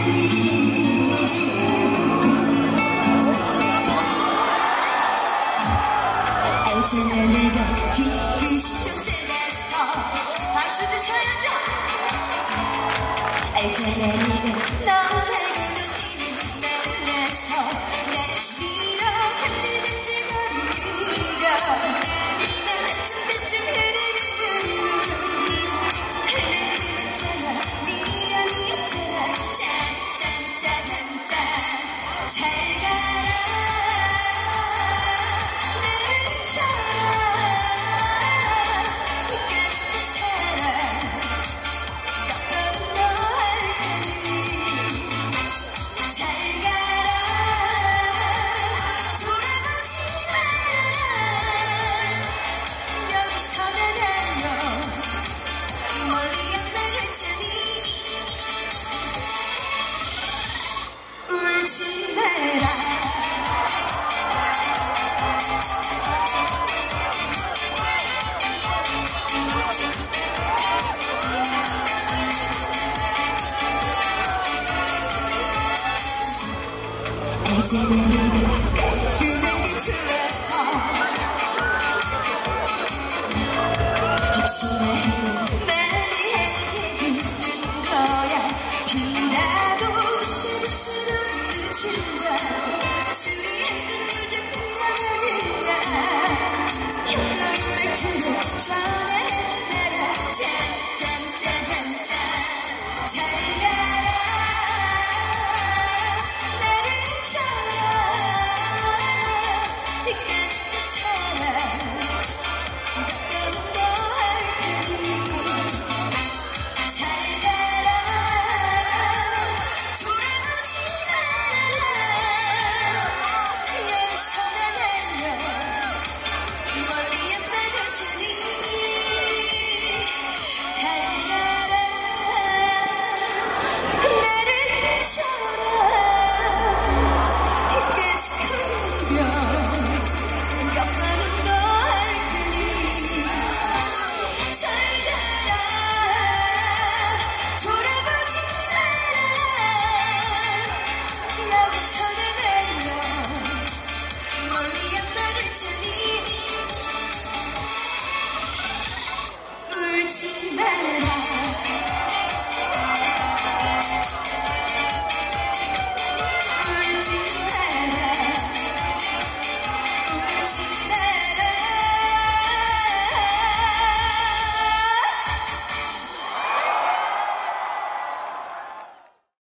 알잖아 내가 뒤끝이 좀 세겠어. 박수 주셔야죠. 알잖아 네가 너에게 느끼는 놀라서 내 싫어 간질간질거리며 네가 한층대충 흐르는 흐르잖아 미련이 있잖아. 짠짠짠짠짠 잘 가라. 알잖아 네가 그날 추워서 혹시나 해도 많이 해주는 거야. 비라도 스스로 늦은 거야.